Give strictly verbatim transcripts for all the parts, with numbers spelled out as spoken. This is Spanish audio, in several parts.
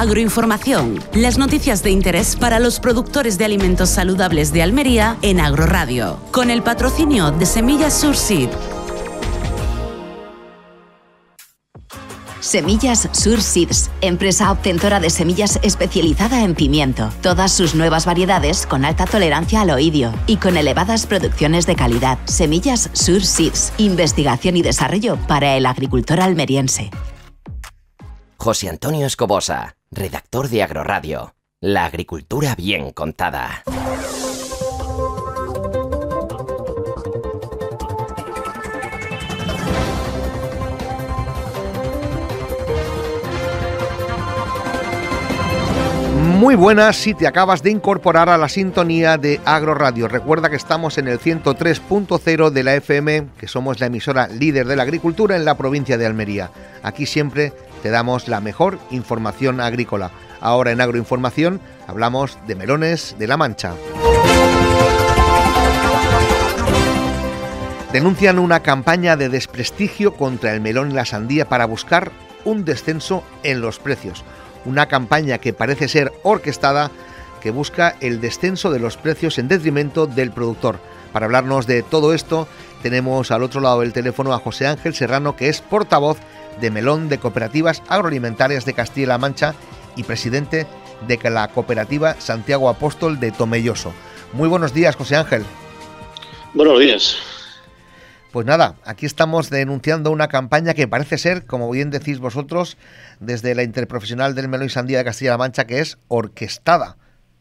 Agroinformación, las noticias de interés para los productores de alimentos saludables de Almería en Agroradio, con el patrocinio de Semillas Surseed. Semillas Surseeds, empresa obtentora de semillas especializada en pimiento. Todas sus nuevas variedades con alta tolerancia al oidio y con elevadas producciones de calidad. Semillas Surseeds, investigación y desarrollo para el agricultor almeriense. José Antonio Escobosa, redactor de Agroradio. La agricultura bien contada. Muy buenas si te acabas de incorporar a la sintonía de Agroradio. Recuerda que estamos en el ciento tres punto cero de la F M, que somos la emisora líder de la agricultura en la provincia de Almería. Aquí siempre te damos la mejor información agrícola. Ahora en Agroinformación hablamos de melones de La Mancha. Denuncian una campaña de desprestigio contra el melón y la sandía para buscar un descenso en los precios. Una campaña que parece ser orquestada, que busca el descenso de los precios en detrimento del productor. Para hablarnos de todo esto, tenemos al otro lado del teléfono a José Ángel Serrano, que es portavoz de Melón de Cooperativas Agroalimentarias de Castilla-La Mancha y presidente de la cooperativa Santiago Apóstol de Tomelloso. Muy buenos días, José Ángel. Buenos días. Pues nada, aquí estamos denunciando una campaña que parece ser, como bien decís vosotros, desde la Interprofesional del Melón y Sandía de Castilla-La Mancha, que es orquestada.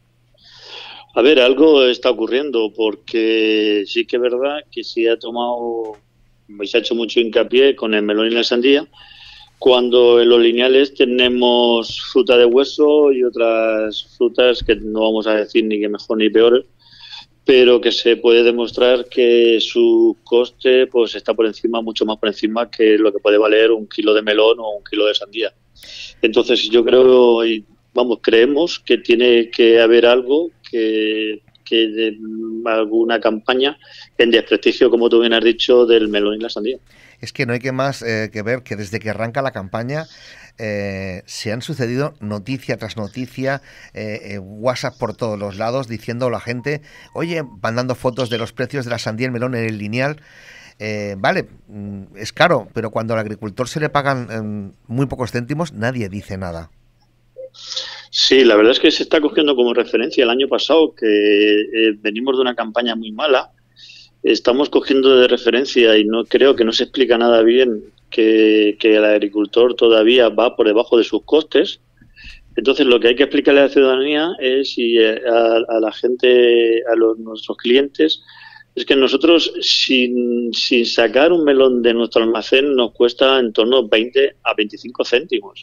A ver, algo está ocurriendo, porque sí que es verdad que se ha tomado, se ha hecho mucho hincapié con el melón y la sandía, cuando en los lineales tenemos fruta de hueso y otras frutas que no vamos a decir ni que mejor ni peor, pero que se puede demostrar que su coste pues está por encima, mucho más por encima que lo que puede valer un kilo de melón o un kilo de sandía. Entonces yo creo, y vamos, creemos que tiene que haber algo que, que de alguna campaña en desprestigio, como tú bien has dicho, del melón y la sandía. Es que no hay que más eh, que ver que desde que arranca la campaña eh, se han sucedido noticia tras noticia, eh, eh, WhatsApp por todos los lados diciendo a la gente, oye, mandando fotos de los precios de la sandía y el melón en el lineal. Eh, vale, es caro, pero cuando al agricultor se le pagan eh, muy pocos céntimos, nadie dice nada. Sí, la verdad es que se está cogiendo como referencia el año pasado, que eh, venimos de una campaña muy mala. Estamos cogiendo de referencia y no creo que no se explica nada bien que, que el agricultor todavía va por debajo de sus costes. Entonces lo que hay que explicarle a la ciudadanía es y a, a la gente, a los, nuestros clientes, es que nosotros sin, sin sacar un melón de nuestro almacén nos cuesta en torno a veinte a veinticinco céntimos.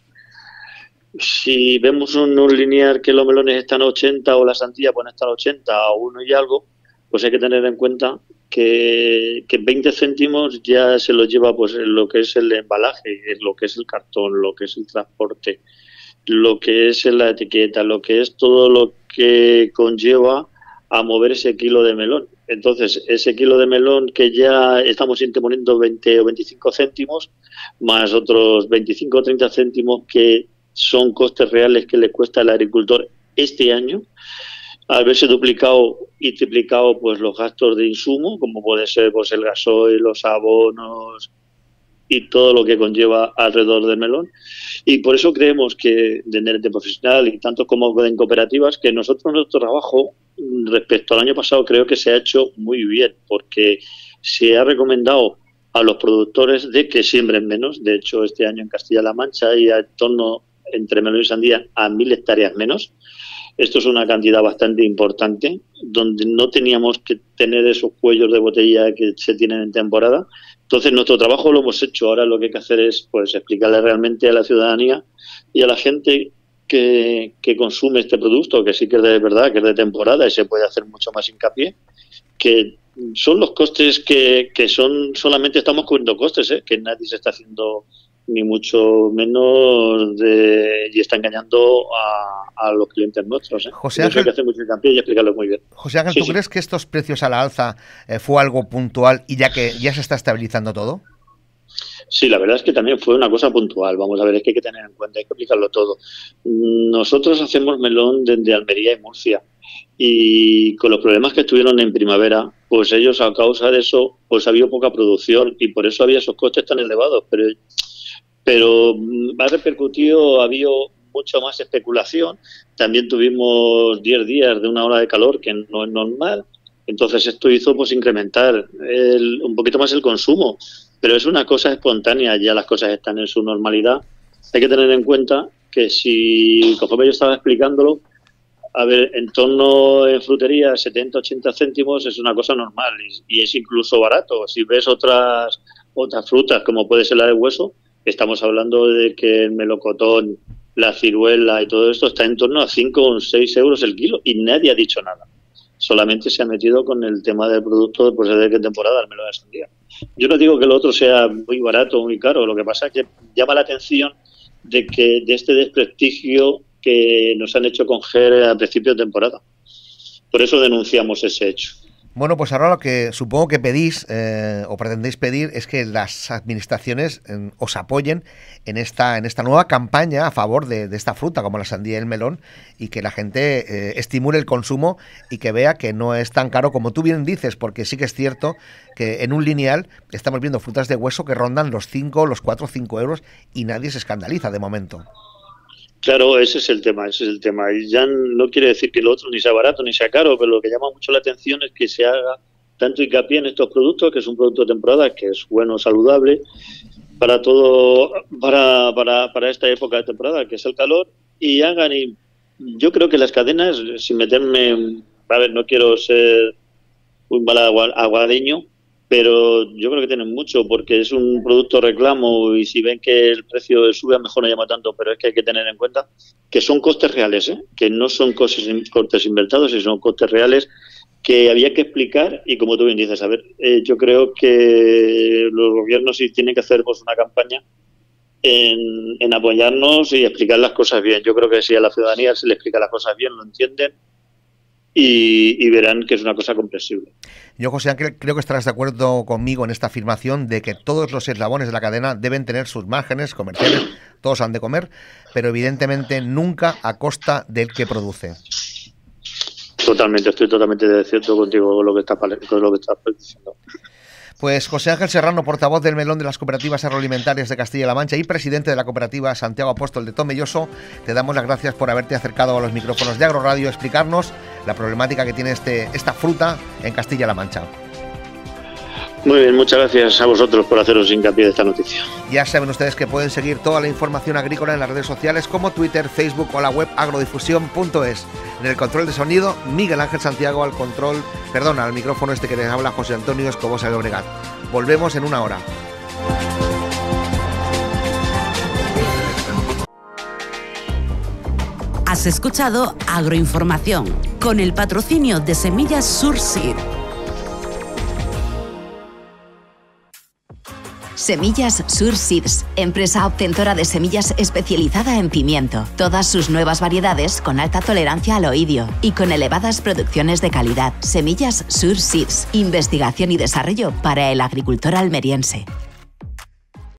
Si vemos un, un lineal que los melones están a ochenta o la sandía pueden estar a ochenta o uno y algo, pues hay que tener en cuenta que, que veinte céntimos ya se los lleva pues lo que es el embalaje, lo que es el cartón, lo que es el transporte, lo que es la etiqueta, lo que es todo lo que conlleva a mover ese kilo de melón. Entonces, ese kilo de melón que ya estamos interponiendo veinte o veinticinco céntimos, más otros veinticinco o treinta céntimos que son costes reales que le cuesta al agricultor este año, al verse duplicado y triplicado pues los gastos de insumo, como puede ser pues el gasoil, los abonos y todo lo que conlleva alrededor del melón. Y por eso creemos que de N R T Profesional y tanto como en cooperativas, que nosotros nuestro trabajo respecto al año pasado creo que se ha hecho muy bien, porque se ha recomendado a los productores de que siembren menos. De hecho, este año en Castilla-La Mancha hay en torno entre melón y sandía a mil hectáreas menos. Esto es una cantidad bastante importante, donde no teníamos que tener esos cuellos de botella que se tienen en temporada. Entonces, nuestro trabajo lo hemos hecho. Ahora lo que hay que hacer es pues explicarle realmente a la ciudadanía y a la gente que, que consume este producto, que sí que es de verdad, que es de temporada y se puede hacer mucho más hincapié, que son los costes que, que son, solamente estamos cubriendo costes, ¿eh? Que nadie se está haciendo ni mucho menos de, y está engañando a, a los clientes nuestros, ¿eh? José Ángel, hay que hacer mucho hincapié y explicarlo muy bien. José Ángel, sí, ¿tú sí. crees que estos precios a la alza eh, fue algo puntual y ya que ya se está estabilizando todo? Sí, la verdad es que también fue una cosa puntual. Vamos a ver, es que hay que tener en cuenta, hay que aplicarlo todo. Nosotros hacemos melón desde Almería y Murcia, y con los problemas que estuvieron en primavera, pues ellos, a causa de eso, pues ha habido poca producción y por eso había esos costes tan elevados. Pero, pero ha repercutido, ha habido mucho más especulación. También tuvimos diez días de una ola de calor que no es normal. Entonces esto hizo pues incrementar el, un poquito más el consumo. Pero es una cosa espontánea, ya las cosas están en su normalidad. Hay que tener en cuenta que si, conforme yo estaba explicándolo, a ver, en torno en frutería setenta, ochenta céntimos es una cosa normal y, y es incluso barato. Si ves otras otras frutas, como puede ser la de hueso, estamos hablando de que el melocotón, la ciruela y todo esto está en torno a cinco o seis euros el kilo y nadie ha dicho nada. Solamente se ha metido con el tema del producto, pues de qué temporada, el melón de sandía. Yo no digo que lo otro sea muy barato o muy caro, lo que pasa es que llama la atención de que de este desprestigio que nos han hecho coger a principio de temporada. Por eso denunciamos ese hecho. Bueno, pues ahora lo que supongo que pedís eh, o pretendéis pedir es que las administraciones eh, os apoyen en esta en esta nueva campaña a favor de, de esta fruta como la sandía y el melón, y que la gente eh, estimule el consumo y que vea que no es tan caro como tú bien dices, porque sí que es cierto que en un lineal estamos viendo frutas de hueso que rondan los cinco, los cuatro o cinco euros y nadie se escandaliza de momento. Claro, ese es el tema, ese es el tema. Y ya no quiere decir que lo otro ni sea barato ni sea caro, pero lo que llama mucho la atención es que se haga tanto hincapié en estos productos, que es un producto de temporada, que es bueno, saludable, para todo, para, para, para esta época de temporada, que es el calor, y hagan, y yo creo que las cadenas, sin meterme, a ver, no quiero ser un mal aguadeño, pero yo creo que tienen mucho, porque es un producto reclamo y si ven que el precio sube, a lo mejor no llama tanto, pero es que hay que tener en cuenta que son costes reales, ¿eh? Que no son costes, costes inventados, sino son costes reales que había que explicar. Y como tú bien dices, a ver, eh, yo creo que los gobiernos sí tienen que hacer pues, una campaña en, en apoyarnos y explicar las cosas bien. Yo creo que si a la ciudadanía se le explica las cosas bien, lo entienden. Y, y verán que es una cosa comprensible. Yo, José Ángel, creo que estarás de acuerdo conmigo en esta afirmación de que todos los eslabones de la cadena deben tener sus márgenes comerciales, todos han de comer, pero evidentemente nunca a costa del que produce. Totalmente, estoy totalmente de cierto contigo con lo que estás con lo que estás diciendo. Pues José Ángel Serrano, portavoz del melón de las cooperativas agroalimentarias de Castilla-La Mancha y presidente de la cooperativa Santiago Apóstol de Tomelloso, te damos las gracias por haberte acercado a los micrófonos de Agroradio a explicarnos la problemática que tiene este, esta fruta en Castilla-La Mancha. Muy bien, muchas gracias a vosotros por haceros hincapié de esta noticia. Ya saben ustedes que pueden seguir toda la información agrícola en las redes sociales como Twitter, Facebook o la web agrodifusión punto es. En el control de sonido, Miguel Ángel Santiago, al control, perdona, al micrófono este que les habla José Antonio Escobosa de Obregat. Volvemos en una hora. Has escuchado Agroinformación con el patrocinio de Semillas Surseed. Semillas Surseeds, empresa obtentora de semillas especializada en pimiento. Todas sus nuevas variedades con alta tolerancia al oidio y con elevadas producciones de calidad. Semillas Surseeds, investigación y desarrollo para el agricultor almeriense.